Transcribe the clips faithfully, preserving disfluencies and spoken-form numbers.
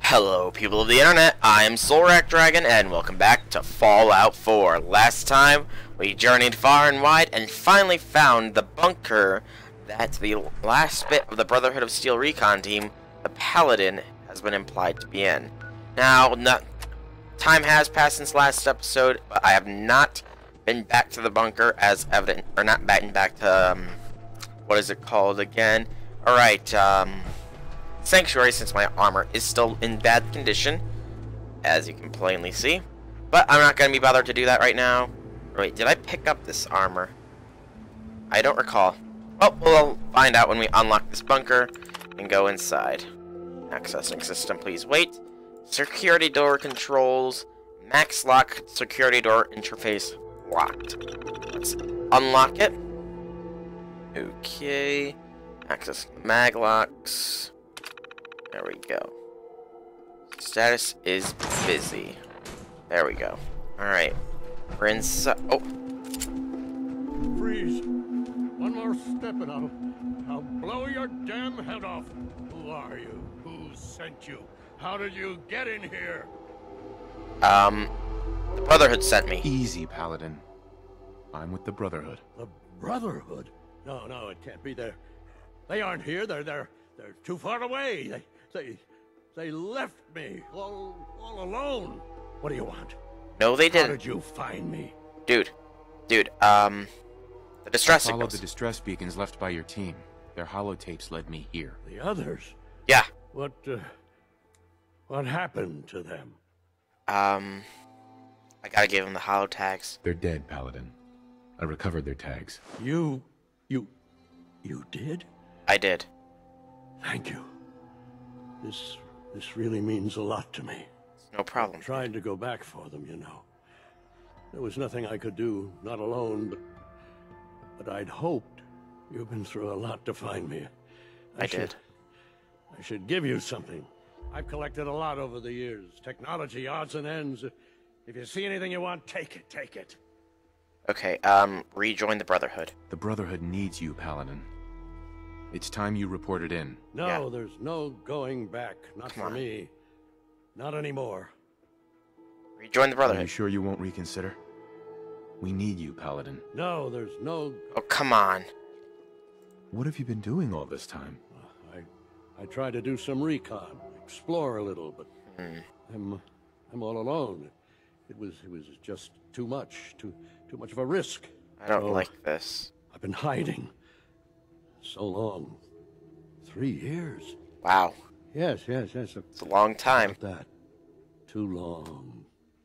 Hello people of the internet, I'm Soulrack Dragon and welcome back to Fallout four. Last time we journeyed far and wide and finally found the bunker that the last bit of the Brotherhood of Steel recon team, the Paladin, has been implied to be in. Now, not, time has passed since last episode, but I have not been back to the bunker as evident, or not been back to, um, what is it called again? Alright, um... Sanctuary, since my armor is still in bad condition, as you can plainly see. But I'm not going to be bothered to do that right now. Wait, did I pick up this armor? I don't recall. Well, we'll find out when we unlock this bunker and go inside. Accessing system, please wait. Security door controls. Max lock security door interface locked. Let's unlock it. Okay. Access mag locks. There we go. Status is busy. There we go. Alright. We're inside. Oh. Freeze. One more step and I'll, I'll blow your damn head off. Who are you? Who sent you? How did you get in here? Um, the Brotherhood sent me. Easy, Paladin. I'm with the Brotherhood. The Brotherhood? No, no, it can't be there. They aren't here. They're, they're, they're too far away. They... They, they left me all, all alone. What do you want? No, they didn't. How did you find me? Dude, dude, um, the distress I followed signals. the distress beacons left by your team. Their holotapes led me here. The others? Yeah. What, uh, what happened to them? Um, I gotta give them the holo tags. They're dead, Paladin. I recovered their tags. You, you, you did? I did. Thank you. This, this really means a lot to me. No problem. I'm trying to go back for them, you know. There was nothing I could do, not alone, but, but I'd hoped. You've been through a lot to find me. I, I should, did. I should give you something. I've collected a lot over the years. Technology, odds and ends. If you see anything you want, take it, take it. Okay, um, rejoin the Brotherhood. The Brotherhood needs you, Paladin. It's time you reported in. No, Yeah. there's no going back. Not Come for on. me. Not anymore. Rejoin the Are you Brotherhood. sure you won't reconsider? We need you, Paladin. No, there's no... Oh, come on. What have you been doing all this time? I, I tried to do some recon, explore a little, but Hmm. I'm, I'm all alone. It was, it was just too much, too, too much of a risk. I don't Oh. like this. I've been hiding so long. Three years. Wow. Yes, yes, yes. It's a long time. About that. Too long.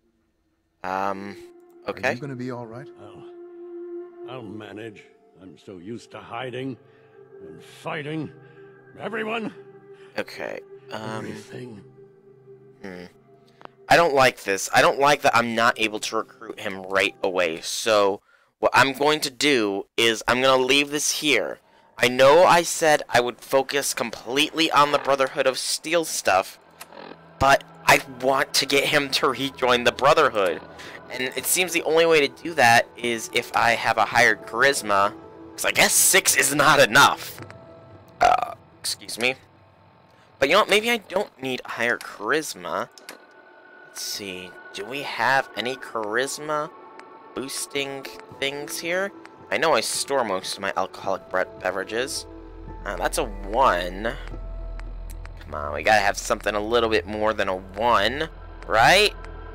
Um, Are okay. you gonna be all right? I'll, I'll manage. I'm so used to hiding and fighting. Everyone. Okay. Um, Everything. hmm. I don't like this. I don't like that I'm not able to recruit him right away. So, what I'm going to do is I'm going to leave this here. I know I said I would focus completely on the Brotherhood of Steel stuff, but I want to get him to rejoin the Brotherhood. And it seems the only way to do that is if I have a higher charisma, because I guess six is not enough. Uh, excuse me. But you know what, maybe I don't need higher charisma. Let's see, do we have any charisma boosting things here? I know I store most of my alcoholic bre beverages. Uh, that's a one. Come on, we gotta have something a little bit more than a one, right?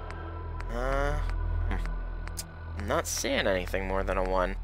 Uh, hmm. I'm not seeing anything more than a one.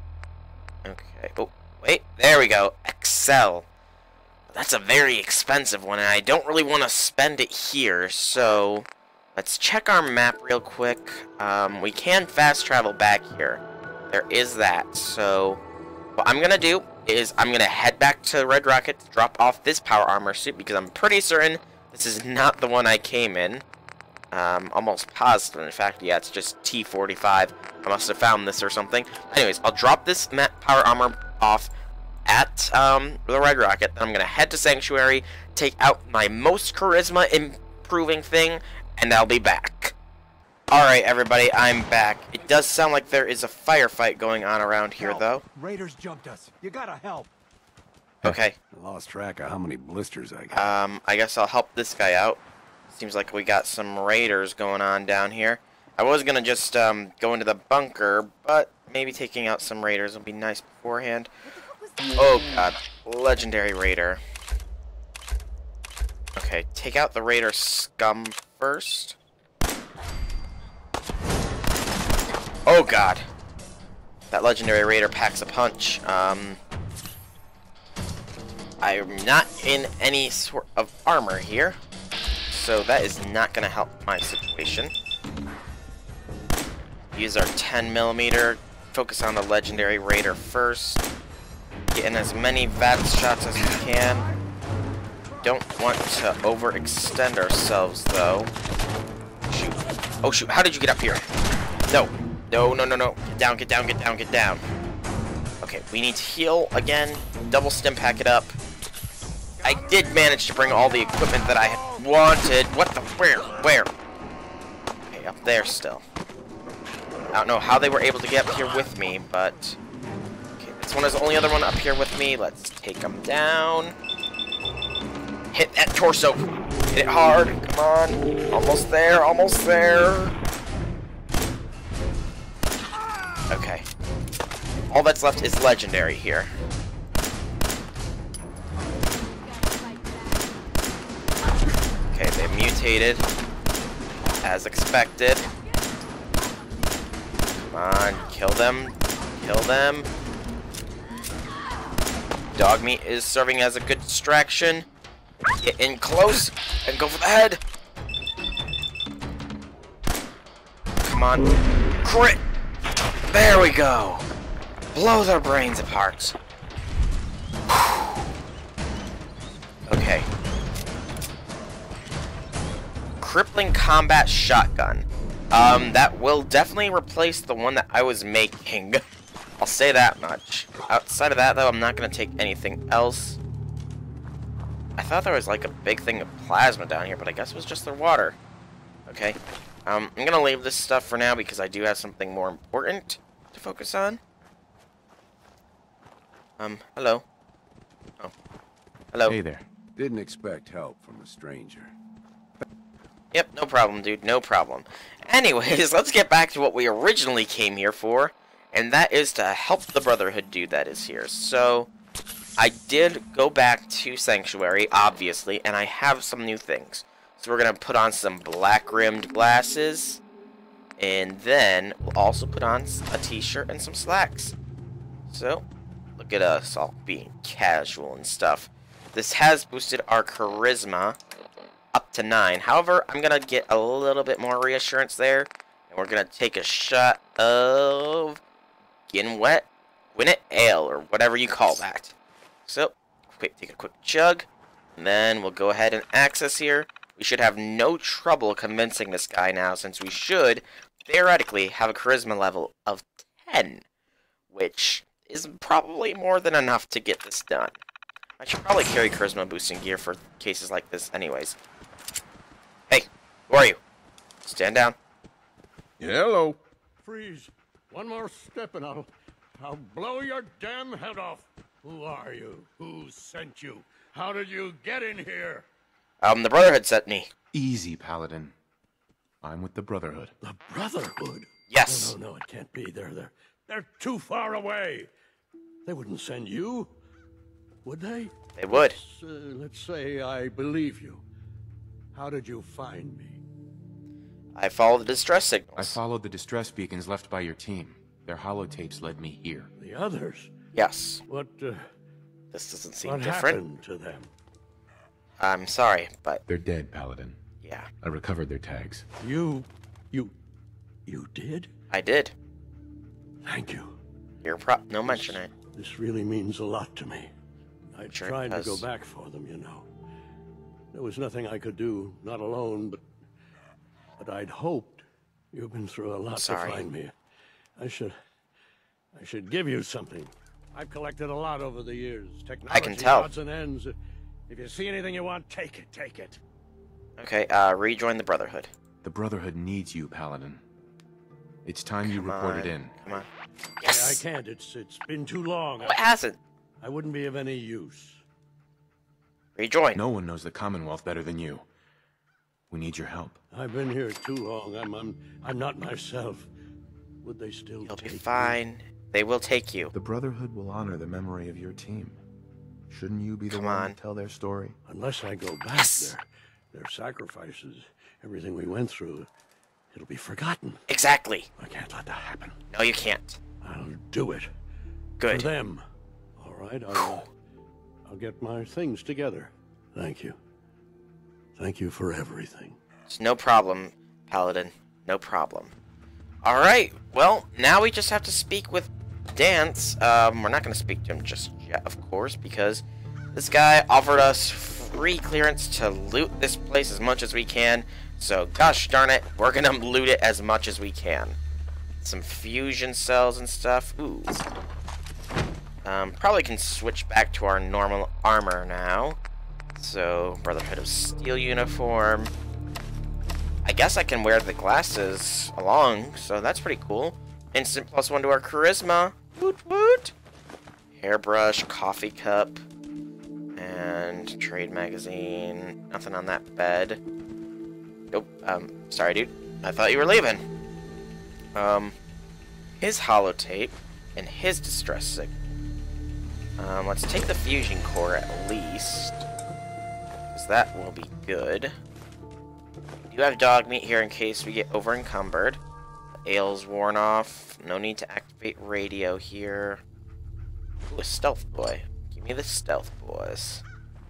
Okay, oh, wait, there we go, Excel. That's a very expensive one, and I don't really want to spend it here, so let's check our map real quick. Um, we can fast travel back here. There is that, so what I'm gonna do is I'm gonna head back to Red Rocket to drop off this power armor suit, because I'm pretty certain this is not the one I came in. Um, almost positive, in fact, yeah, it's just T forty-five. I must have found this or something. Anyways, I'll drop this map power armor off at um, the Red Rocket, then I'm gonna head to Sanctuary, take out my most charisma improving thing, and I'll be back. Alright, everybody, I'm back. It does sound like there is a firefight going on around here, Help. though. Raiders jumped us. You gotta help. Okay. I lost track of how many blisters I got. Um, I guess I'll help this guy out. Seems like we got some raiders going on down here. I was gonna just um, go into the bunker, but maybe taking out some raiders would be nice beforehand. Oh god, legendary raider. Okay, take out the raider scum first. Oh god, that legendary raider packs a punch. Um, I'm not in any sort of armor here, so that is not gonna help my situation. Use our ten millimeter. Focus on the legendary raider first. Get in as many V A D S shots as we can. Don't want to overextend ourselves, though. Shoot. Oh, shoot. How did you get up here? No. No, no, no, no. Get down, get down, get down, get down. Okay, we need to heal again. Double stim pack it up. I did manage to bring all the equipment that I had wanted. What the? Where? Where? Okay, up there still. I don't know how they were able to get up here with me, but... Okay, this one is the only other one up here with me. Let's take them down. Hit that torso. Hit it hard. Come on. Almost there. Almost there. Okay. All that's left is legendary here. Okay, they mutated. As expected. Come on, kill them. Kill them. Dog meat is serving as a good distraction. Get in close and go for the head. Come on. Crit! There we go. Blow their brains apart. Okay. Crippling combat shotgun. Um, that will definitely replace the one that I was making. I'll say that much. Outside of that, though, I'm not going to take anything else. I thought there was like a big thing of plasma down here, but I guess it was just their water. Okay. Um, I'm going to leave this stuff for now because I do have something more important to focus on. Um, hello. Oh. Hello. Hey there. Didn't expect help from a stranger. Yep, no problem, dude, no problem. Anyways, let's get back to what we originally came here for, and that is to help the Brotherhood dude that is here. So, I did go back to Sanctuary, obviously, and I have some new things. So we're going to put on some black-rimmed glasses, and then we'll also put on a t-shirt and some slacks. So, look at us all being casual and stuff. This has boosted our charisma up to nine. However, I'm going to get a little bit more reassurance there. And we're going to take a shot of Gin Wet, Gwynnet Ale, or whatever you call that. So, quick, take a quick chug. And then we'll go ahead and access here. We should have no trouble convincing this guy now, since we should, theoretically, have a charisma level of ten. Which is probably more than enough to get this done. I should probably carry charisma boosting gear for cases like this anyways. Hey, who are you? Stand down. Hello. Freeze. One more step and I'll... I'll blow your damn head off. Who are you? Who sent you? How did you get in here? Um, the Brotherhood sent me. Easy, Paladin. I'm with the Brotherhood. The Brotherhood? Yes. No, no, no, it can't be. They're, they're, they're too far away. They wouldn't send you, would they? They would. Let's, uh, let's say I believe you. How did you find me? I followed the distress signals. I followed the distress beacons left by your team. Their holotapes led me here. The others? Yes. What, uh, This doesn't seem what different. happened to them? I'm sorry, but They're dead, Paladin. yeah, I recovered their tags. You... you... you did? I did. Thank you. You're pro- no mention it. This really means a lot to me. I Sure it tried to go does. back for them, you know. There was nothing I could do, not alone, but... But I'd hoped. You've been through a lot Sorry. to find me. I should... I should give you something. I've collected a lot over the years. Technology, I can tell. odds and ends. If you see anything you want, take it, take it. Okay, uh, rejoin the Brotherhood. The Brotherhood needs you, Paladin. It's time you Come reported on. in. Come on. I Yes! can't. It's it's been too long. No, it hasn't. I wouldn't be of any use. Rejoin. No one knows the Commonwealth better than you. We need your help. I've been here too long. I'm I'm I'm not myself. Would they still You'll be take me? fine. They will take you. The Brotherhood will honor the memory of your team. Shouldn't you be the Come one on. to tell their story? Unless I go back Yes. there, their sacrifices, everything we went through, it'll be forgotten. Exactly. I can't let that happen. No, you can't. I'll do it. Good. For them. All right, I'll, uh, I'll get my things together. Thank you. Thank you for everything. It's no problem, Paladin. No problem. Alright, well, now we just have to speak with Dance. Um, we're not going to speak to him just yet, of course, because this guy offered us free clearance to loot this place as much as we can. So, gosh darn it, we're going to loot it as much as we can. Some fusion cells and stuff. Ooh. Um, probably can switch back to our normal armor now. So, Brotherhood of Steel uniform. I guess I can wear the glasses along, so that's pretty cool. Instant plus one to our charisma. Woot woot. Hairbrush, coffee cup, and trade magazine. Nothing on that bed. Nope. Um, sorry, dude. I thought you were leaving. Um, his holotape and his distress signal. Um, let's take the fusion core at least, because that will be good. We do have dog meat here in case we get over encumbered. The ale's worn off. No need to activate radio here. Ooh, a stealth boy. Give me the stealth boys.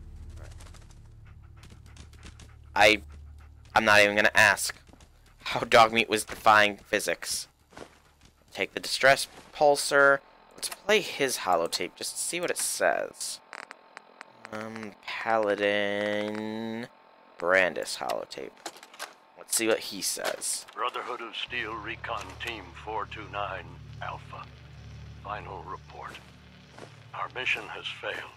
I, I'm not even gonna ask how dog meat was defying physics. Take the distress pulsar. Let's play his holotape just to see what it says. Um, Paladin Brandis holotape. Let's see what he says. Brotherhood of Steel Recon Team four two nine Alpha. Final report. Our mission has failed.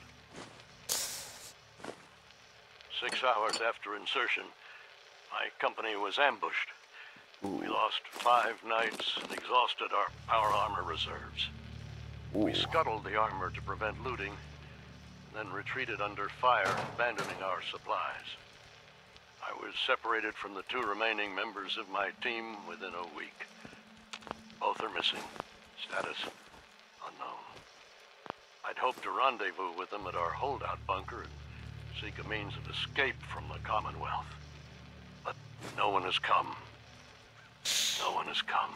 Six hours after insertion, my company was ambushed. We lost five knights and exhausted our power armor reserves. Ooh. We scuttled the armor to prevent looting, then retreated under fire, abandoning our supplies. I was separated from the two remaining members of my team within a week. Both are missing. Status unknown. I'd hoped to rendezvous with them at our holdout bunker and seek a means of escape from the Commonwealth. But no one has come. No one has come.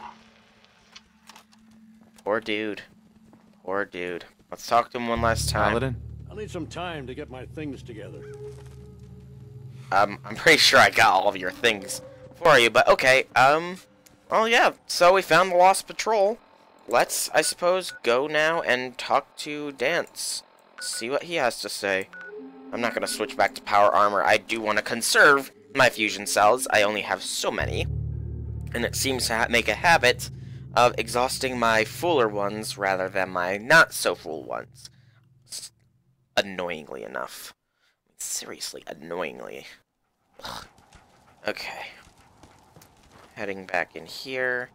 Poor dude. Poor dude. Let's talk to him one last time. Paladin? I'll need some time to get my things together. Um, I'm pretty sure I got all of your things for you, but okay. Um, well, yeah. So we found the lost patrol. Let's, I suppose, go now and talk to Dance. See what he has to say. I'm not going to switch back to power armor. I do want to conserve my fusion cells. I only have so many. And it seems to ha make a habit of exhausting my fuller ones rather than my not-so-full ones. S annoyingly enough. Seriously, annoyingly. Ugh. Okay. Heading back in here.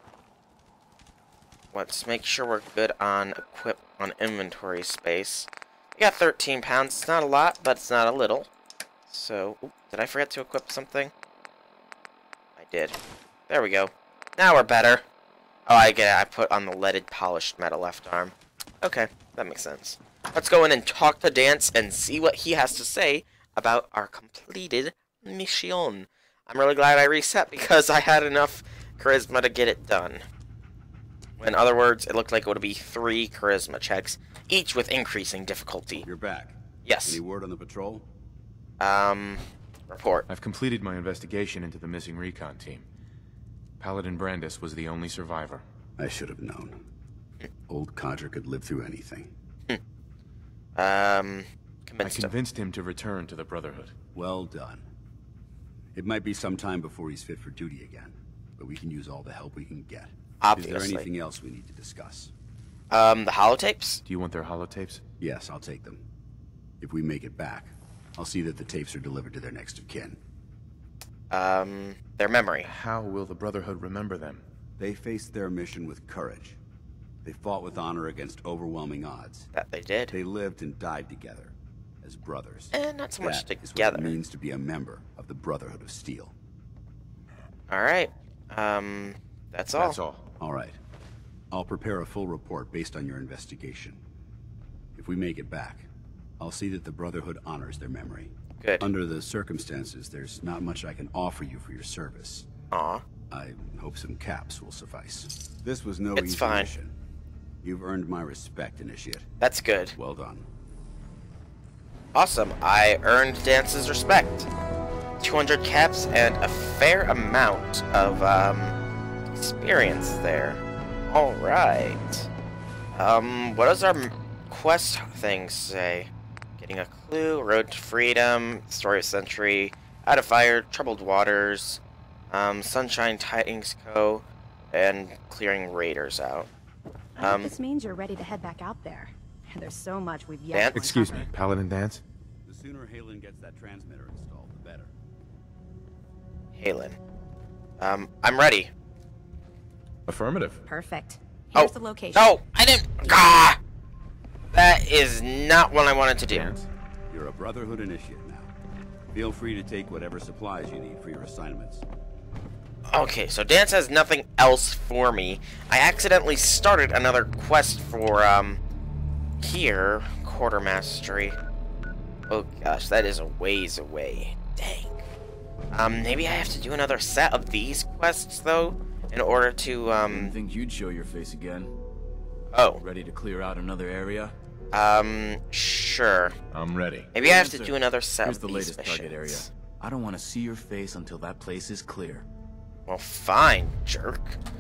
Let's make sure we're good on equip on inventory space. We got thirteen pounds. It's not a lot, but it's not a little. So, oop, did I forget to equip something? I did. There we go. Now we're better. Oh, I get it. I put on the leaded polished metal left arm. Okay, that makes sense. Let's go in and talk to Dance and see what he has to say about our completed mission. I'm really glad I reset because I had enough charisma to get it done. In other words, it looked like it would be three charisma checks, each with increasing difficulty. You're back. Yes. Any word on the patrol? Um, report. I've completed my investigation into the missing recon team. Paladin Brandis was the only survivor. I should have known. Old codger could live through anything. Um, I convinced him. convinced him to return to the Brotherhood. Well done. It might be some time before he's fit for duty again, but we can use all the help we can get. Obviously. Is there anything else we need to discuss? Um, the holotapes? Do you want their holotapes? Yes, I'll take them. If we make it back, I'll see that the tapes are delivered to their next of kin. Um, their memory. How will the Brotherhood remember them? They faced their mission with courage. They fought with honor against overwhelming odds. That they did. They lived and died together. as brothers. Eh, not so much That is what together. it means to be a member of the Brotherhood of Steel. Alright. Um, that's all. That's all. All right. I'll prepare a full report based on your investigation. If we make it back, I'll see that the Brotherhood honors their memory. Good. Under the circumstances, there's not much I can offer you for your service. Aw. I hope some caps will suffice. This was no It's easy fine. mission. You've earned my respect, Initiate. That's good. Well done. Awesome. I earned Dance's respect. two hundred caps and a fair amount of, um, experience there. Alright. Um, what does our m- quest thing say? Getting a clue, road to freedom, story of century, out of fire, troubled waters, um, Sunshine Tidings Co., and clearing raiders out. I hope Um, this means you're ready to head back out there. And there's so much we've yet Dan? to Excuse me, uncover. Paladin Dance? The sooner Halen gets that transmitter installed, the better. Halen. Um, I'm ready. Affirmative. Perfect. Oh, Here's the location. No, I didn't. Ah! That is not what I wanted to do. Dance. You're a Brotherhood Initiate now. Feel free to take whatever supplies you need for your assignments. Okay, so Dance has nothing else for me. I accidentally started another quest for, um, here, Quartermastery. Oh gosh, that is a ways away. Dang. Um, maybe I have to do another set of these quests, though, in order to, Didn't um, think you'd show your face again. oh, Ready to clear out another area? um, sure. I'm ready. Maybe I have to Answer. do another set Here's of the these latest missions. target area. I don't want to see your face until that place is clear. Well, fine, jerk.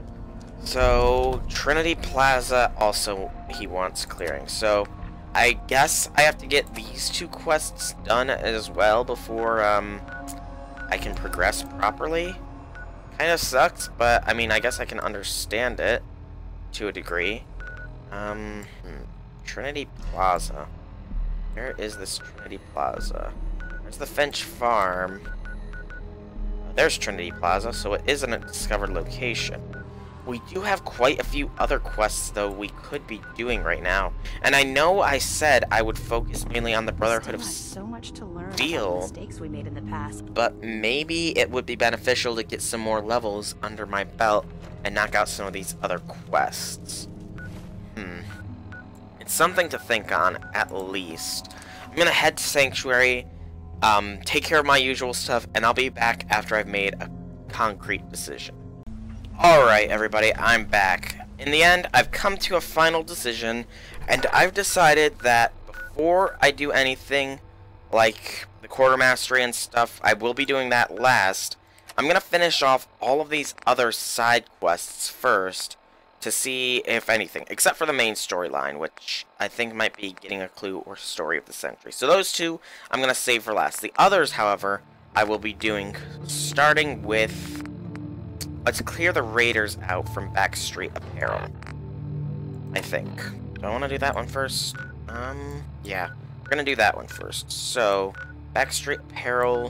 So, Trinity Plaza also he wants clearing. So, I guess I have to get these two quests done as well before um, I can progress properly. Kind of sucks, but I mean, I guess I can understand it to a degree. Um, hmm. Trinity Plaza. Where is this Trinity Plaza? Where's the Finch Farm? There's Trinity Plaza, so it isn't a discovered location. We do have quite a few other quests, though, we could be doing right now. And I know I said I would focus mainly on the Brotherhood Still of have so much to learn about Steel. the mistakes we made in the past. but maybe it would be beneficial to get some more levels under my belt and knock out some of these other quests. Hmm. It's something to think on, at least. I'm gonna head to Sanctuary, um, take care of my usual stuff, and I'll be back after I've made a concrete decision. Alright, everybody, I'm back. In the end, I've come to a final decision, and I've decided that before I do anything, like the Quartermastery and stuff, I will be doing that last. I'm gonna finish off all of these other side quests first, to see if anything, except for the main storyline, which I think might be getting a clue or story of the century. So those two, I'm gonna save for last. The others, however, I will be doing, starting with... Let's clear the raiders out from Backstreet Apparel. I think. Do I want to do that one first? Um, yeah. We're gonna do that one first. So, Backstreet Apparel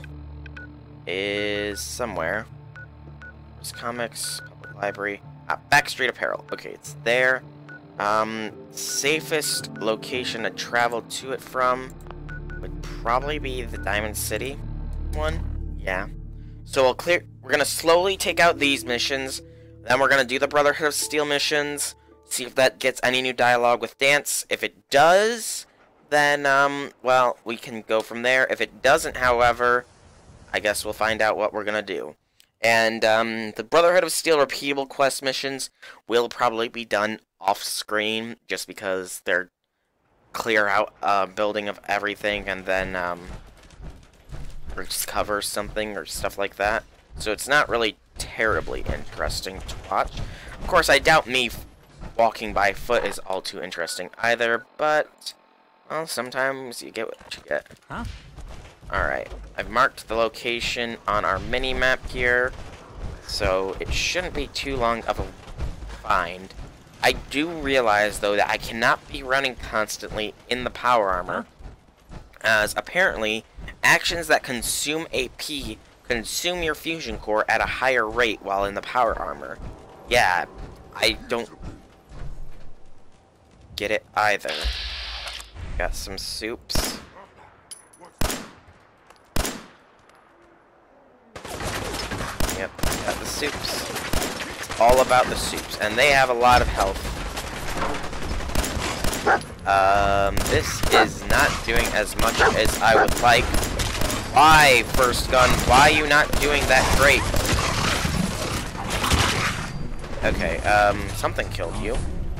is somewhere. There's comics, public library. Ah, Backstreet Apparel. Okay, it's there. Um, safest location to travel to it from would probably be the Diamond City one. Yeah. So we'll clear. We're gonna slowly take out these missions. Then we're gonna do the Brotherhood of Steel missions. See if that gets any new dialogue with Dance. If it does, then um, well, we can go from there. If it doesn't, however, I guess we'll find out what we're gonna do. And um, the Brotherhood of Steel repeatable quest missions will probably be done off screen, just because they're clear out a uh, building of everything and then um. discover something or stuff like that. So it's not really terribly interesting to watch. Of course, I doubt me walking by foot is all too interesting either, but, well, sometimes you get what you get. Huh? Alright, I've marked the location on our mini-map here, so it shouldn't be too long of a find. I do realize, though, that I cannot be running constantly in the power armor, as apparently actions that consume A P consume your fusion core at a higher rate while in the power armor. Yeah, I don't get it either. Got some soups. Got the soups. All about the soups. And they have a lot of health. Um, this is not doing as much as I would like. Why, first gun? Why are you not doing that great? Okay, um, something killed you.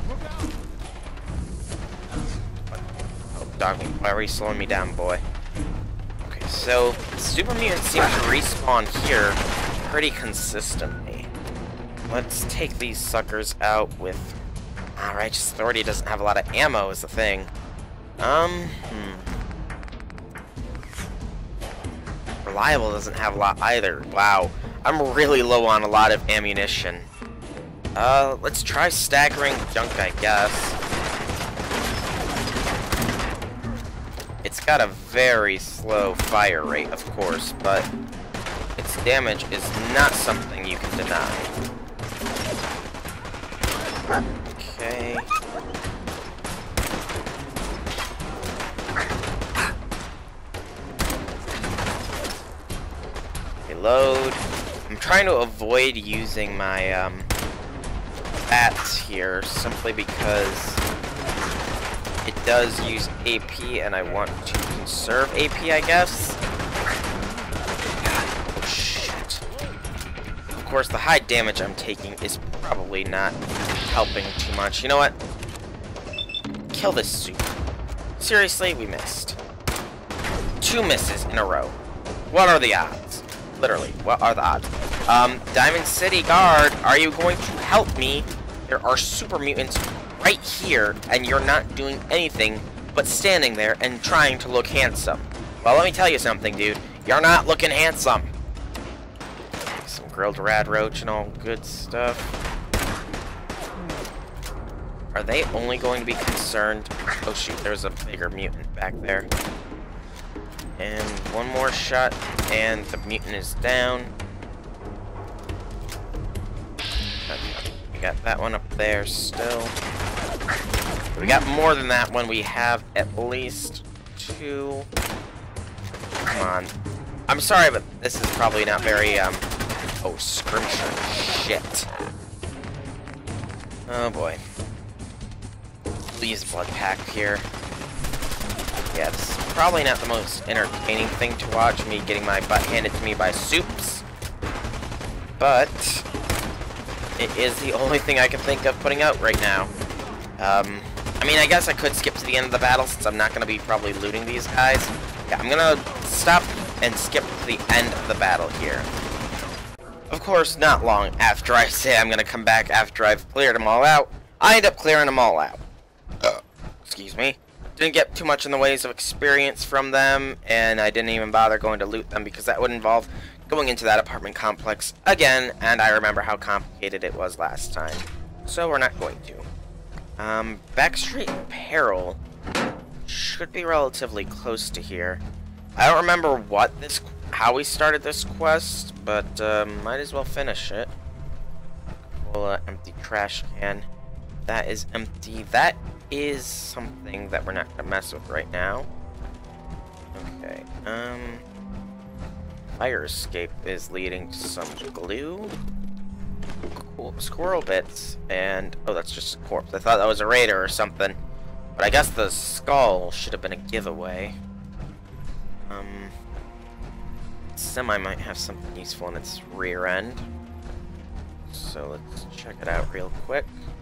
Oh, dog, why are you slowing me down, boy? Okay, so, super mutants seem to respawn here pretty consistently. Let's take these suckers out with... Ah, Righteous Authority doesn't have a lot of ammo is the thing. Um, hmm. Reliable doesn't have a lot either. Wow, I'm really low on a lot of ammunition. Uh, let's try staggering junk, I guess. It's got a very slow fire rate, of course, but its damage is not something you can deny. Okay. Reload. I'm trying to avoid using my um, bats here simply because it does use A P and I want to conserve A P, I guess. Shit. Of course, the high damage I'm taking is probably not helping too much. You know what? Kill this soup. Seriously, we missed. Two misses in a row. What are the odds? Literally, what are the odds? Um, Diamond City Guard, are you going to help me? There are super mutants right here, and you're not doing anything but standing there and trying to look handsome. Well, let me tell you something, dude. You're not looking handsome. Some grilled rad roach and all good stuff. Are they only going to be concerned? Oh shoot, there's a bigger mutant back there. And one more shot, and the mutant is down. Okay, we got that one up there still. We got more than that one. We have at least two. Come on. I'm sorry, but this is probably not very, um... Oh, scrimshaw. Shit. Oh, boy. Please, blood pack here. Yeah, this is probably not the most entertaining thing to watch, me getting my butt handed to me by soups. But it is the only thing I can think of putting out right now. Um, I mean, I guess I could skip to the end of the battle since I'm not going to be probably looting these guys. Yeah, I'm going to stop and skip to the end of the battle here. Of course, not long after I say I'm going to come back after I've cleared them all out, I end up clearing them all out. Uh, excuse me. Didn't get too much in the ways of experience from them, and I didn't even bother going to loot them because that would involve going into that apartment complex again, and I remember how complicated it was last time. So we're not going to. Um, Backstreet Peril should be relatively close to here. I don't remember what this, how we started this quest, but um, might as well finish it. Pull an empty trash can. That is empty. That is something that we're not gonna mess with right now. Okay. Um. Fire escape is leading to some glue. Cool. Squirrel bits. And oh, that's just a corpse. I thought that was a raider or something. But I guess the skull should have been a giveaway. Um. Semi might have something useful in its rear end. So let's check it out real quick.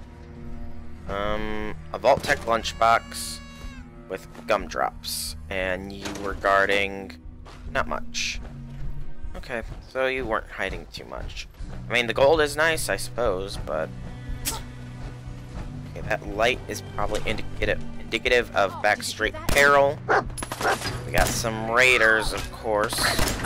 Um, a Vault-Tec lunchbox with gumdrops, and you were guarding not much. Okay, so you weren't hiding too much. I mean, the gold is nice, I suppose, but okay, that light is probably indicative indicative of Backstreet Peril. We got some raiders, of course,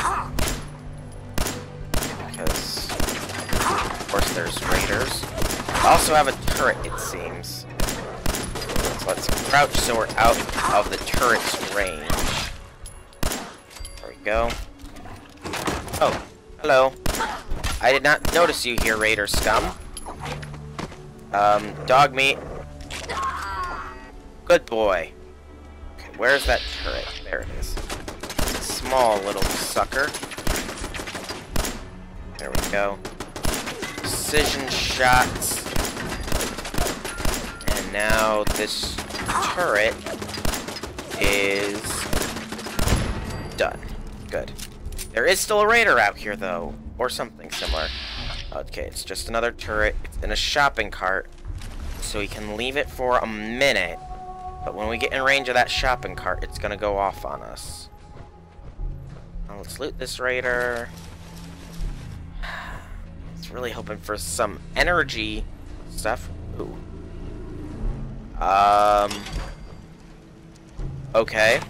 because of course there's raiders. Also have a turret, it seems. So let's crouch so we're out of the turret's range. There we go. Oh, hello. I did not notice you here, Raider scum. Um, dog meat. Good boy. Okay, where's that turret? There it is. It's a small little sucker. There we go. precision shots. And now this turret is done. Good. There is still a raider out here, though. Or something similar. Okay, it's just another turret. It's in a shopping cart. So we can leave it for a minute. But when we get in range of that shopping cart, it's going to go off on us. Now let's loot this raider. It's really hoping for some energy stuff. Ooh. Um. Okay.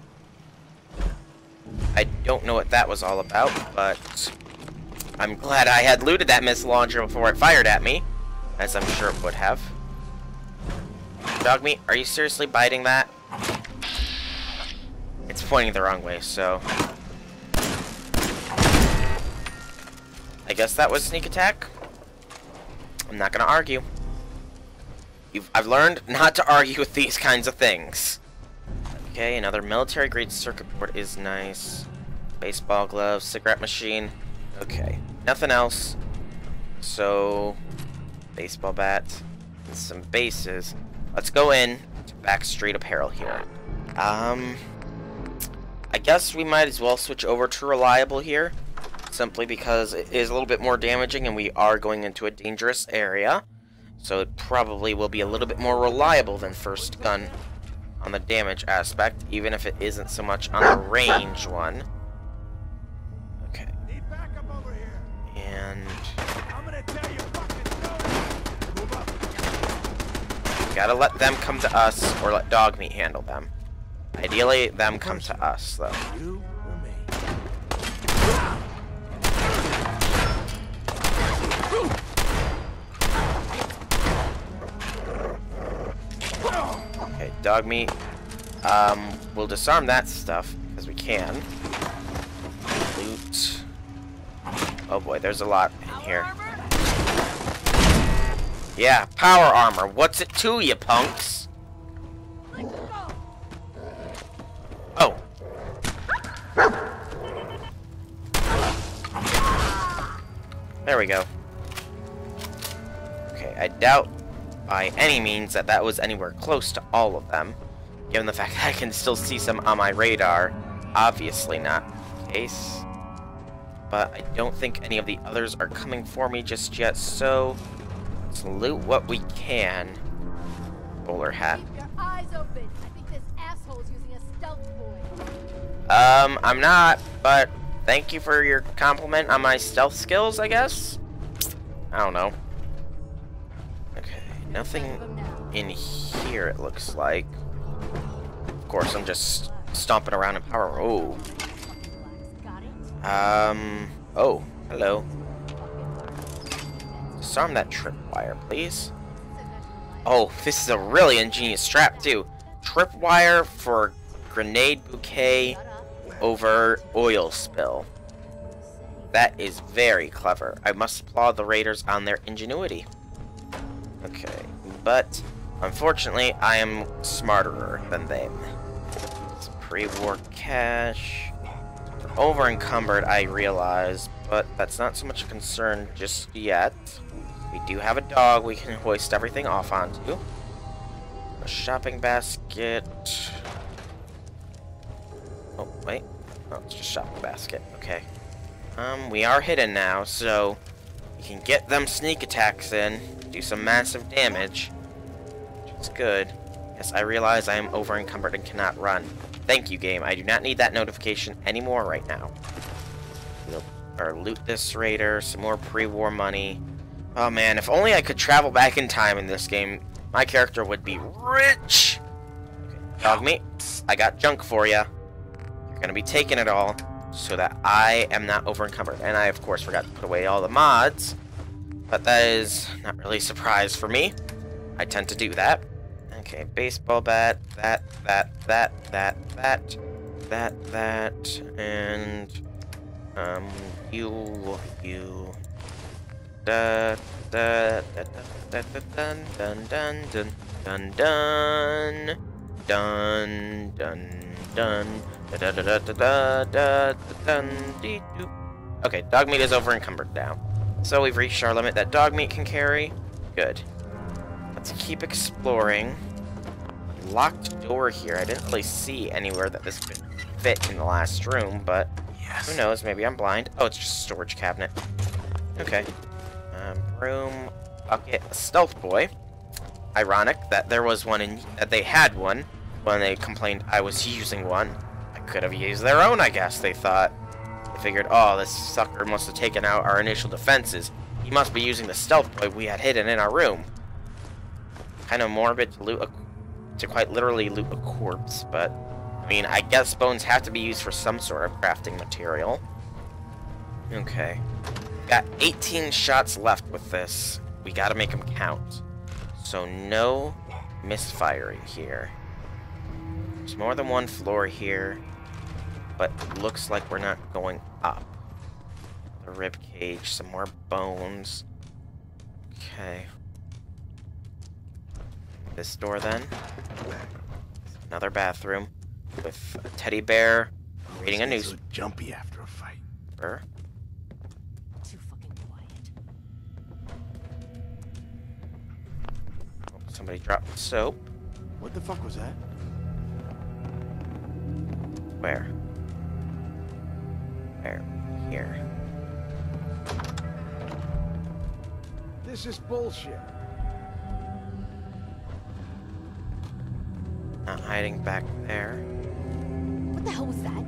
I don't know what that was all about, but I'm glad I had looted that missile launcher before it fired at me, as I'm sure it would have. Dog meat, are you seriously biting that? It's pointing the wrong way, so... I guess that was sneak attack. I'm not gonna argue. You've, I've learned not to argue with these kinds of things. Okay, another military-grade circuit board is nice. Baseball gloves, cigarette machine. Okay, nothing else. So, baseball bat, and some bases. Let's go in to Backstreet Apparel here. Um, I guess we might as well switch over to Reliable here, simply because it is a little bit more damaging and we are going into a dangerous area. So it probably will be a little bit more reliable than First Gun on the damage aspect, even if it isn't so much on the range one. Okay. And we gotta let them come to us, or let dog meat handle them. Ideally, them come to us, though. Okay, dog meat. Um, we'll disarm that stuff, because we can. Loot. Oh boy, there's a lot in here. Yeah, power armor. What's it to, you punks? Oh. There we go. Okay, I doubt by any means that that was anywhere close to all of them, given the fact that I can still see some on my radar. Obviously not the case. But I don't think any of the others are coming for me just yet, so let's loot what we can. Bowler hat. Keep your eyes open. I think this asshole's using a stealth boy. Um, I'm not, but thank you for your compliment on my stealth skills, I guess? I don't know. Okay, nothing in here, it looks like. Of course, I'm just stomping around in power. Oh. Um, oh, hello. Disarm that tripwire, please. Oh, this is a really ingenious strap, too. Tripwire for grenade bouquet over oil spill. That is very clever. I must applaud the raiders on their ingenuity. Okay, but unfortunately, I am smarter than them. It's pre-war cash. Over encumbered, I realize, but that's not so much a concern just yet. We do have a dog we can hoist everything off onto. A shopping basket. Oh, wait. Oh, it's just shopping basket. Okay. Um, we are hidden now, so we can get them sneak attacks in, do some massive damage, which is good. Yes, I realize I am over encumbered and cannot run. Thank you, game. I do not need that notification anymore right now. We'll or loot this raider, some more pre-war money. Oh man, if only I could travel back in time in this game, my character would be rich. Okay, dog meat, I got junk for ya. You're gonna be taking it all, so that I am not over encumbered. And I, of course, forgot to put away all the mods, but that is not really a surprise for me. I tend to do that. Okay, baseball bat, that, that, that, that, that, that, that, and, um, you, you, da, da, da, da, da, dun, dun, dun, dun, dun, dun, dun, dun, dun, da, da, da, da, da, da, dun, dee, doo. Okay, dog meat is over encumbered now. So we've reached our limit that dog meat can carry. Good. Let's keep exploring. Locked door here. I didn't really see anywhere that this could fit in the last room, but Yes. who knows? Maybe I'm blind. Oh, it's just a storage cabinet. Okay. Um, broom, bucket, a stealth boy. Ironic that there was one in that they had one when they complained I was using one. I could have used their own, I guess, they thought. They figured, oh, this sucker must have taken out our initial defenses. He must be using the stealth boy we had hidden in our room. Kind of morbid to loot a, to quite literally loot a corpse, but I mean, I guess bones have to be used for some sort of crafting material. Okay. Got eighteen shots left with this. We gotta make them count. So no misfiring here. There's more than one floor here, but looks like we're not going up. The rib cage, some more bones. Okay. This door then. Another bathroom with a teddy bear reading a news. So jumpy after a fight. Er. Too fucking quiet. Oh, somebody dropped soap. What the fuck was that? Where? Where? Here. This is bullshit. Not hiding back there. What the hell was that?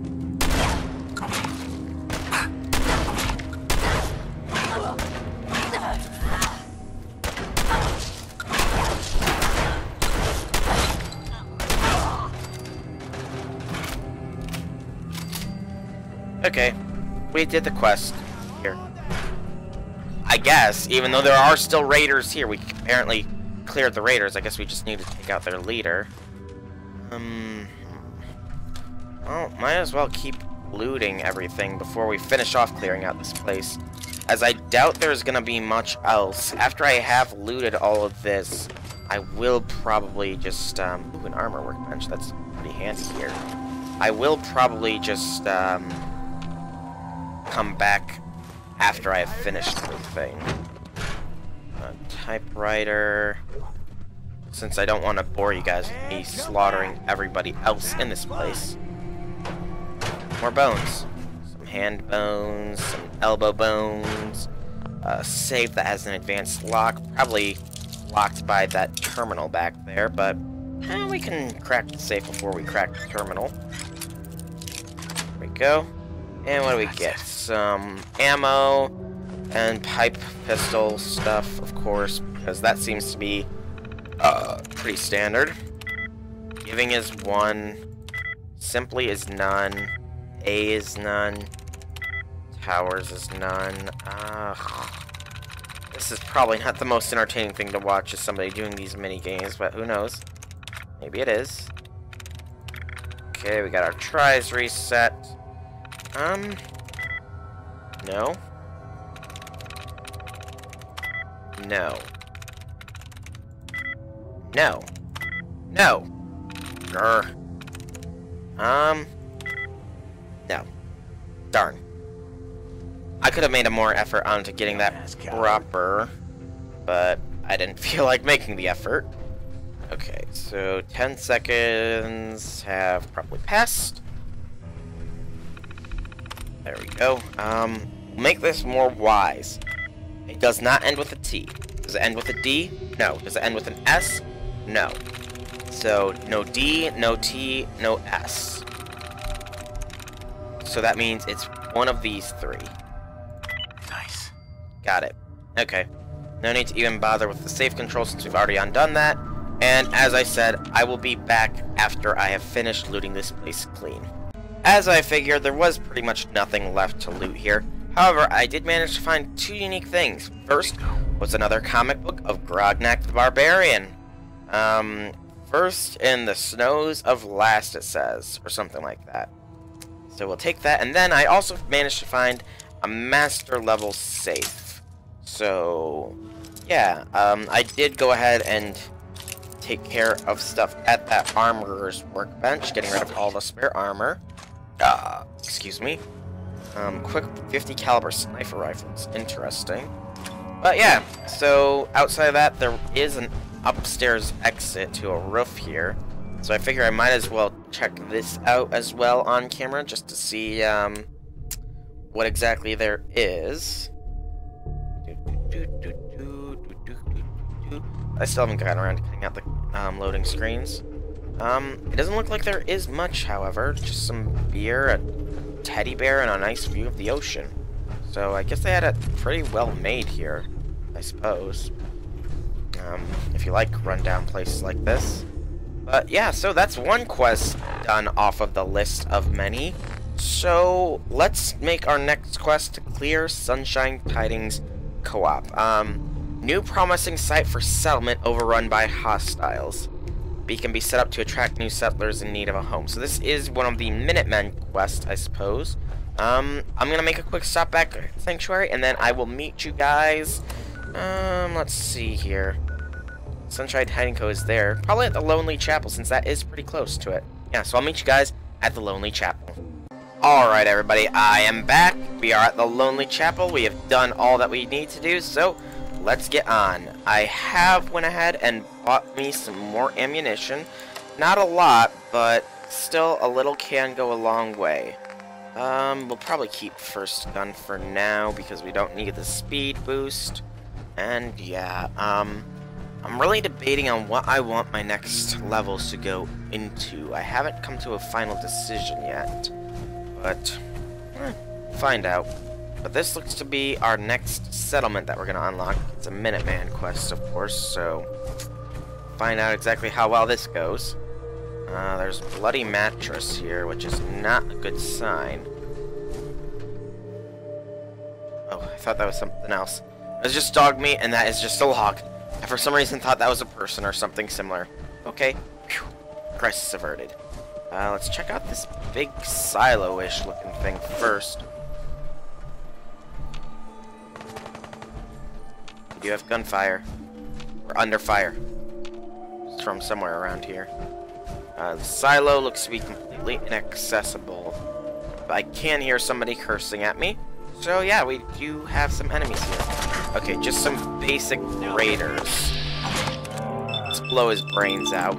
Okay, we did the quest here. I guess, even though there are still raiders here, we apparently cleared the raiders. I guess we just need to take out their leader. Um, well, might as well keep looting everything before we finish off clearing out this place, as I doubt there's gonna be much else. After I have looted all of this, I will probably just, um, ooh, an armor workbench, that's pretty handy here. I will probably just, um, come back after I have finished everything. A typewriter. Since I don't want to bore you guys with me slaughtering everybody else in this place. More bones. Some hand bones, some elbow bones. A safe that has an advanced lock. Probably locked by that terminal back there, but eh, we can crack the safe before we crack the terminal. There we go. And what do we get? Some ammo and pipe pistol stuff, of course, because that seems to be uh, pretty standard. Giving is one. Simply is none. A is none. Towers is none. Uh, this is probably not the most entertaining thing to watch, is somebody doing these mini games, but who knows? Maybe it is. Okay, we got our tries reset. Um, no. No. No. No. Grr. Um, no. Darn. I could have made a more effort onto getting that proper, but I didn't feel like making the effort. Okay, so ten seconds have probably passed. There we go. Um, make this more wise. It does not end with a T. Does it end with a D? No. Does it end with an S? No. So, no D, no T, no S. So that means it's one of these three. Nice. Got it. Okay. No need to even bother with the safe control since we've already undone that. And as I said, I will be back after I have finished looting this place clean. As I figured, there was pretty much nothing left to loot here. However, I did manage to find two unique things. First was another comic book of Grognak the Barbarian. Um, first in the snows of last, it says, or something like that. So we'll take that, and then I also managed to find a master level safe. So, yeah, um, I did go ahead and take care of stuff at that armorer's workbench, getting rid of all the spare armor. Uh, excuse me. Um, quick fifty caliber sniper rifles. Interesting. But yeah, so outside of that, there is an upstairs exit to a roof here. So I figure I might as well check this out as well on camera, just to see um, what exactly there is. I still haven't gotten around to cutting out the um, loading screens. Um, it doesn't look like there is much, however. Just some beer, a teddy bear, and a nice view of the ocean. So I guess they had it pretty well made here, I suppose. Um, if you like rundown places like this. But yeah, so that's one quest done off of the list of many. So let's make our next quest to clear Sunshine Tidings Co-op. Um, new promising site for settlement overrun by hostiles. Beacon be set up to attract new settlers in need of a home. So this is one of the Minutemen quests, I suppose. Um, I'm gonna make a quick stop back at Sanctuary, and then I will meet you guys. Um, let's see here. Sunshine Hiding Co is there. Probably at the Lonely Chapel, since that is pretty close to it. Yeah, so I'll meet you guys at the Lonely Chapel. Alright, everybody, I am back. We are at the Lonely Chapel. We have done all that we need to do, so let's get on. I have went ahead and bought me some more ammunition. Not a lot, but still a little can go a long way. Um, we'll probably keep first gun for now, because we don't need the speed boost. And yeah, um... I'm really debating on what I want my next levels to go into. I haven't come to a final decision yet, but eh, find out. But this looks to be our next settlement that we're going to unlock. It's a Minuteman quest, of course, so find out exactly how well this goes. Uh, there's Bloody Mattress here, which is not a good sign. Oh, I thought that was something else. It was just dog meat, and that is just a log. I for some reason thought that was a person or something similar. Okay. Whew. Crisis averted. Uh, let's check out this big silo-ish looking thing first. We do have gunfire. We're under fire. It's from somewhere around here. Uh, the silo looks to be completely inaccessible. But I can hear somebody cursing at me. So yeah, we do have some enemies here. Okay, just some basic raiders. Let's blow his brains out.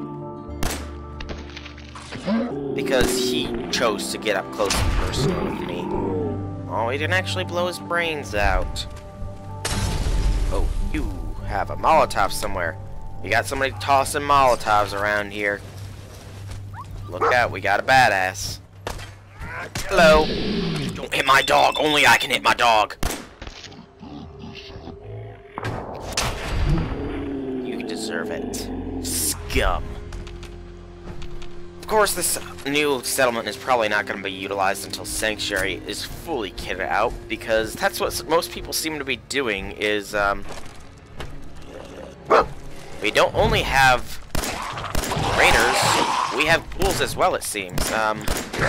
Because he chose to get up close and personal with me. Oh, he didn't actually blow his brains out. Oh, you have a Molotov somewhere. You got somebody tossing Molotovs around here. Look out, we got a badass. Hello. Don't hit my dog. Only I can hit my dog. You deserve it. Scum. Of course, this new settlement is probably not going to be utilized until Sanctuary is fully kitted out, because that's what most people seem to be doing is, um... well, we don't only have raiders, we have ghouls as well, it seems. Um...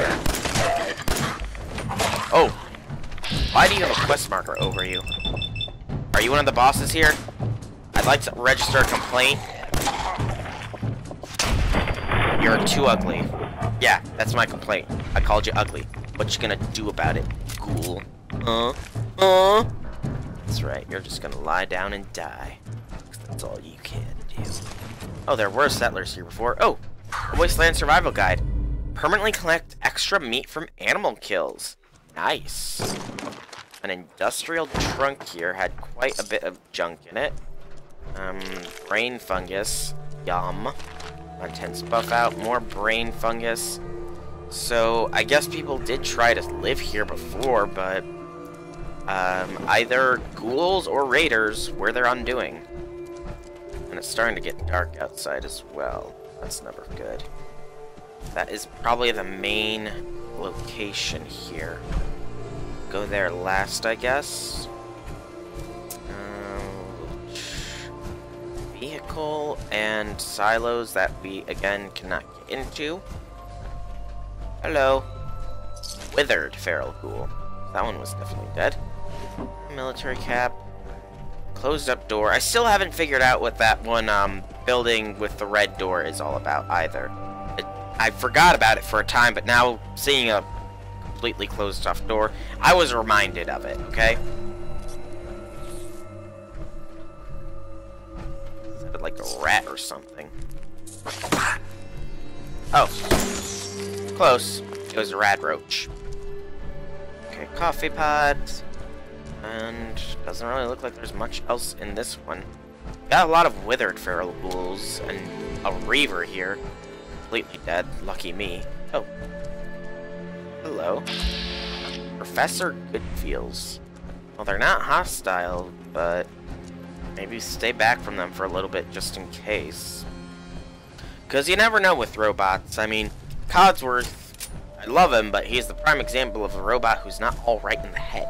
Oh. Why do you have a quest marker over you? Are you one of the bosses here? I'd like to register a complaint. You're too ugly. Yeah, that's my complaint. I called you ugly. What you gonna do about it, ghoul? Huh? Huh? That's right, you're just gonna lie down and die. 'Cause that's all you can do. Oh, there were settlers here before. Oh! A Wasteland Survival Guide. Permanently collect extra meat from animal kills. Nice. An industrial trunk here had quite a bit of junk in it. Um, brain fungus. Yum. Intense buff out. More brain fungus. So, I guess people did try to live here before, but um, either ghouls or raiders were their undoing. And it's starting to get dark outside as well. That's never good. That is probably the main location here. Go there last, I guess. Um, vehicle and silos that we, again, cannot get into. Hello. Withered feral ghoul. That one was definitely dead. Military cap. Closed up door. I still haven't figured out what that one um, building with the red door is all about either. It, I forgot about it for a time, but now seeing a completely closed off door. I was reminded of it, okay? Sounded like a rat or something. Oh. Close. It was a rad roach. Okay, coffee pods. And doesn't really look like there's much else in this one. Got a lot of withered feral ghouls and a reaver here. Completely dead. Lucky me. Oh. Hello. Professor Goodfeels. Well, they're not hostile, but maybe stay back from them for a little bit just in case. Because you never know with robots. I mean, Codsworth, I love him, but he's the prime example of a robot who's not all right in the head.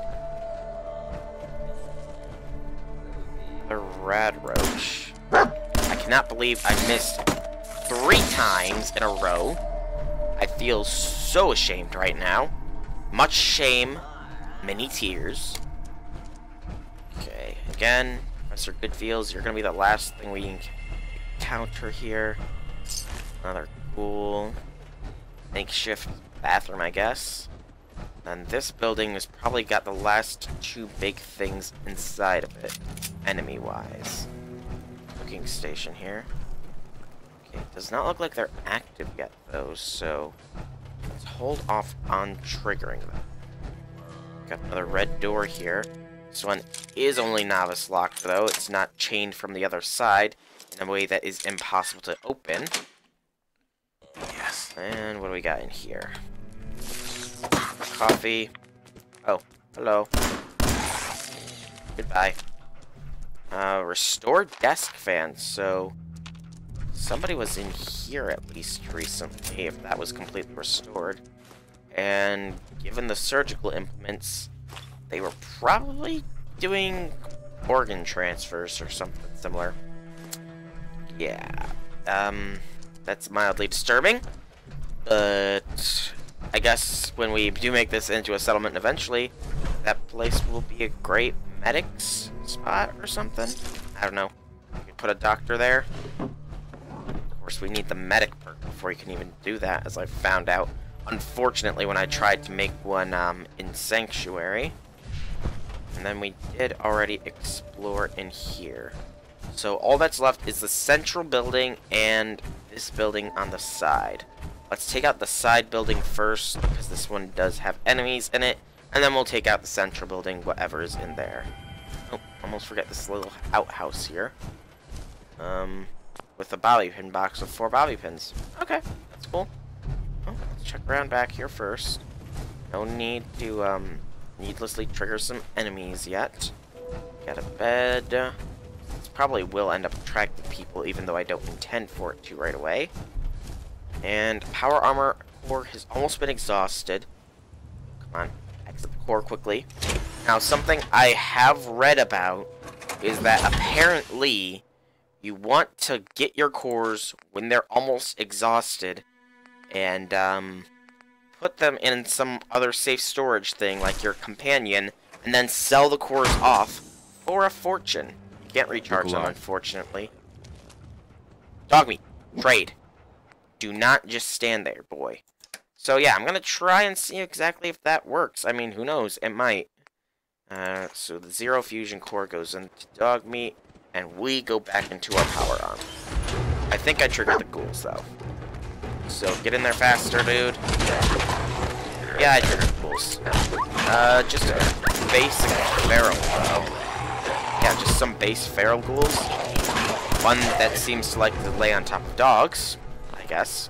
The rad roach. I cannot believe I missed three times in a row. I feel so ashamed right now. Much shame, many tears. Okay, again, Professor Goodfeels, you're gonna be the last thing we encounter here. Another cool makeshift bathroom, I guess. And this building has probably got the last two big things inside of it, enemy-wise. Cooking station here. Okay, it does not look like they're active yet, though, so let's hold off on triggering them. Got another red door here. This one is only novice locked, though. It's not chained from the other side in a way that is impossible to open. Yes. And what do we got in here? Coffee. Oh, hello. Goodbye. Uh, restored desk fan. So somebody was in here at least recently, if that was completely restored. And given the surgical implements, they were probably doing organ transfers or something similar. Yeah. Um, that's mildly disturbing. But I guess when we do make this into a settlement eventually, that place will be a great medics spot or something. I don't know. We could put a doctor there. Of course, we need the medic perk before you can even do that, as I found out, unfortunately, when I tried to make one um, in Sanctuary. And then we did already explore in here. So all that's left is the central building and this building on the side. Let's take out the side building first, because this one does have enemies in it. And then we'll take out the central building, whatever is in there. Oh, almost forget this little outhouse here. Um, with a bobby pin box with four bobby pins. Okay, that's cool. Oh, let's check around back here first. No need to, um, needlessly trigger some enemies yet. Got a bed. This probably will end up attracting people, even though I don't intend for it to right away. And power armor core has almost been exhausted. Come on, exit the core quickly. Now, something I have read about is that apparently you want to get your cores when they're almost exhausted and um, put them in some other safe storage thing like your companion, and then sell the cores off for a fortune. You can't recharge them, unfortunately. Dog meat. Trade. Do not just stand there, boy. So yeah, I'm gonna try and see exactly if that works. I mean, who knows? It might. Uh, so the zero fusion core goes into dog meat, and we go back into our power arm. I think I triggered the ghouls, though. So get in there faster, dude. Yeah, I triggered the ghouls. Uh, just a basic feral, though. Yeah, just some base feral ghouls. One that seems to like to lay on top of dogs, I guess.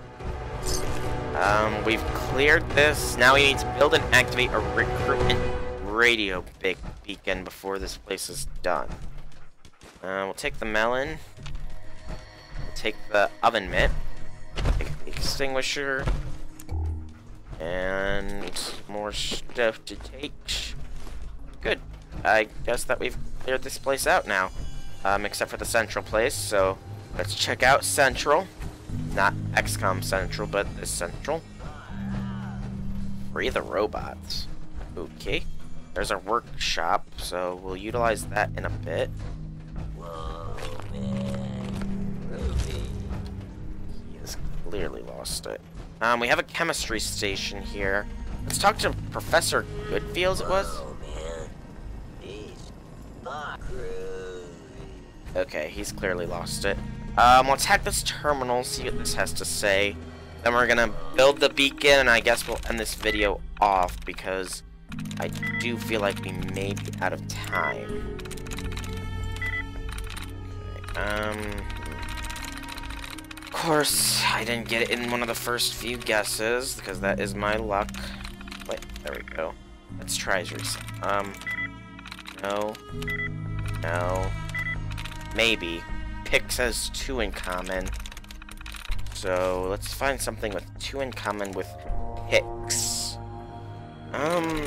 Um, we've cleared this. Now we need to build and activate a recruitment radio big beacon before this place is done. Uh, we'll take the melon. We'll take the oven mitt. Take the extinguisher. And more stuff to take. Good. I guess that we've cleared this place out now. Um, except for the central place. So let's check out Central. Not X COM Central, but this Central. Free the robots. Okay. There's our workshop, so we'll utilize that in a bit. He has clearly lost it. Um, we have a chemistry station here. Let's talk to Professor Goodfields, it was? Okay, he's clearly lost it. Um, let's hack this terminal, see what this has to say. Then we're gonna build the beacon, and I guess we'll end this video off, because I do feel like we may be out of time. Okay, um... of course, I didn't get it in one of the first few guesses, because that is my luck. Wait, there we go. Let's try his reset. Um, no. No. Maybe. Pix has two in common. So, let's find something with two in common with Pix. Um...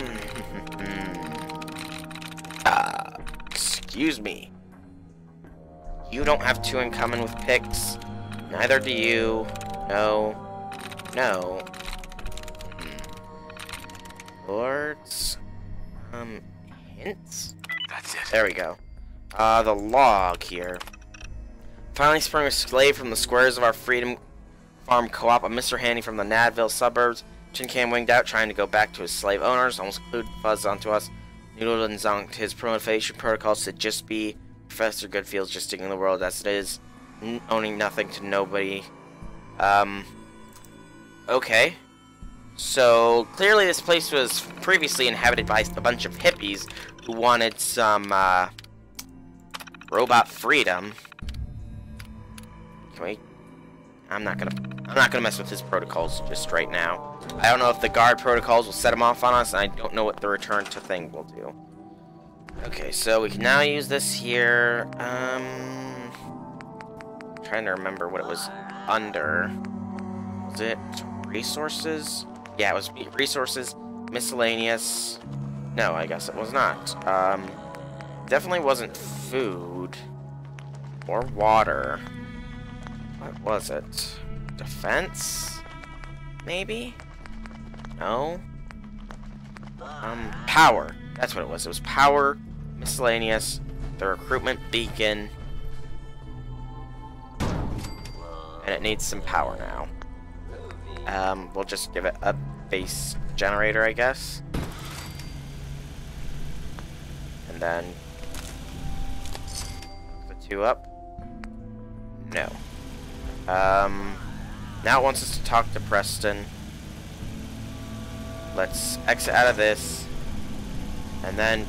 uh, excuse me. You don't have two in common with Pix. Neither do you. No. No. Hmm. Lords? Um, hints? That's it. There we go. Uh, the log here. Finally sprung a slave from the squares of our Freedom Farm Co-op, a Mister Handy from the Nadville suburbs. Tin Can winged out, trying to go back to his slave owners, almost glued fuzz onto us. Noodled and zonked. His promotion protocols to just be Professor Goodfields, just sticking the world as it is, n owning nothing to nobody. Um, okay. So, clearly this place was previously inhabited by a bunch of hippies who wanted some, uh, robot freedom. Can we... I'm not gonna... I'm not gonna mess with his protocols just right now. I don't know if the guard protocols will set him off on us, and I don't know what the return to thing will do. Okay, so we can now use this here. Um... I'm trying to remember what it was under. Was it resources? Yeah, it was resources, miscellaneous. No, I guess it was not. Um, definitely wasn't food or water. What was it? Defense? Maybe? No? Um, power. That's what it was. It was power, miscellaneous, the recruitment beacon, and it needs some power now. Um, we'll just give it a base generator, I guess. And then the two up. No. Um, now it wants us to talk to Preston. Let's exit out of this, and then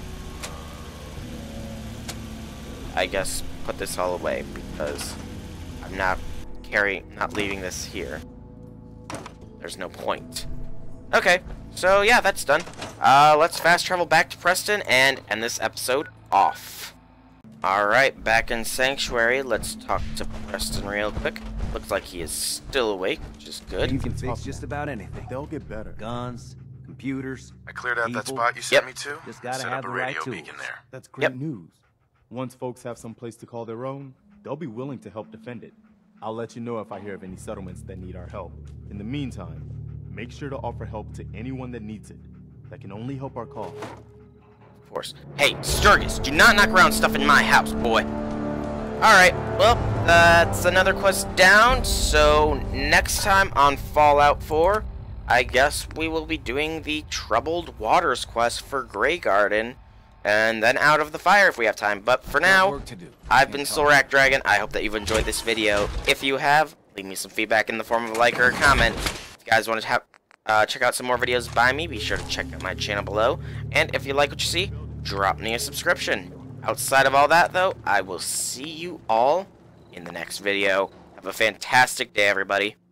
I guess put this all away because I'm not carrying, not leaving this here. There's no point. Okay, so yeah, that's done. Uh, let's fast travel back to Preston and end this episode off. Alright, back in Sanctuary, let's talk to Preston real quick. Looks like he is still awake, which is good. You can fix just about anything. They'll get better. Guns, computers. I cleared out people. that spot you sent Yep. me to. Just gotta Set have up a the right radio tools. beacon there. That's great Yep. news. Once folks have some place to call their own, they'll be willing to help defend it. I'll let you know if I hear of any settlements that need our help. In the meantime, make sure to offer help to anyone that needs it. That can only help our cause. Of course. Hey, Sturgis, do not knock around stuff in my house, boy. Alright, well, that's another quest down, so next time on Fallout four, I guess we will be doing the Troubled Waters quest for Grey Garden, and then Out of the Fire if we have time. But for now, I've been Soulrack Dragon. I hope that you've enjoyed this video. If you have, leave me some feedback in the form of a like or a comment. If you guys want to have, uh, check out some more videos by me, be sure to check out my channel below. And if you like what you see, drop me a subscription. Outside of all that, though, I will see you all in the next video. Have a fantastic day, everybody.